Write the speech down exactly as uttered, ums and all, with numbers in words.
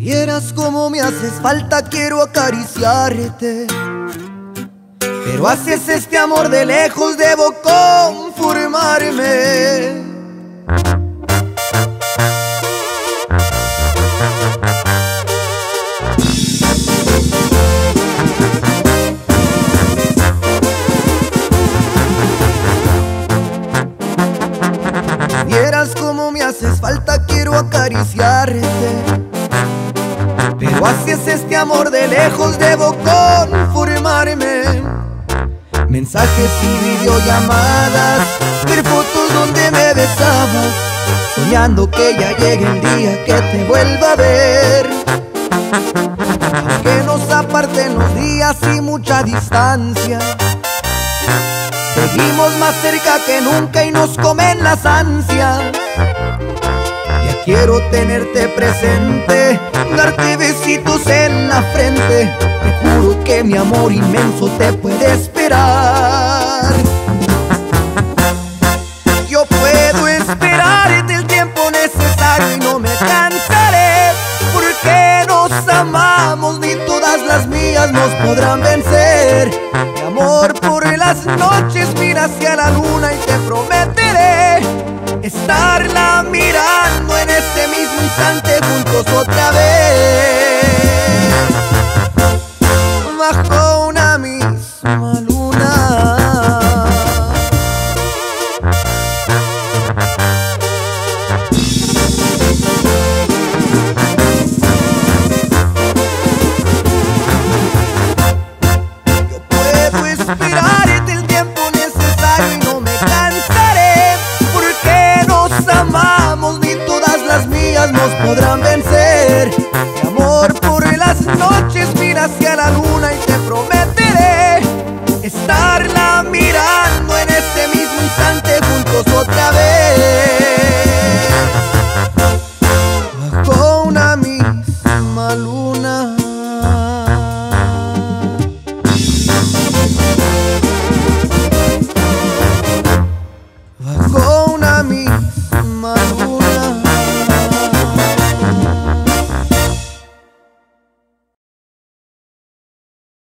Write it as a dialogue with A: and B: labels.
A: Vieras cómo me haces falta, quiero acariciarte, pero haces este amor de lejos, debo conformarme. Vieras cómo me haces falta, quiero acariciarte, pero haces este amor de lejos, debo conformarme. Mensajes y videollamadas, ver fotos donde me besabas, soñando que ya llegue el día que te vuelva a ver. Aunque nos aparten los días y mucha distancia, seguimos más cerca que nunca y nos comen las ansias. Ya quiero tenerte presente, darte besitos en la frente. Te juro que mi amor inmenso te puede esperar. Yo puedo esperarte el tiempo necesario y no me cansaré, porque nos amamos, ni todas las mías nos podrán vencer. Mi amor, por las noches mira hacia la luna y te prometeré estarla mirando en este mismo instante juntos otra vez, bajo una misma luna. Yo puedo esperarte el tiempo necesario y no me cansaré, porque nos amamos, ni todas las mías nos podrán vencer. Mi amor, por las noches mira hacia la luna y te prometeré estarla mirando en este mismo instante juntos otra vez, bajo una misma luna. Bajo una misma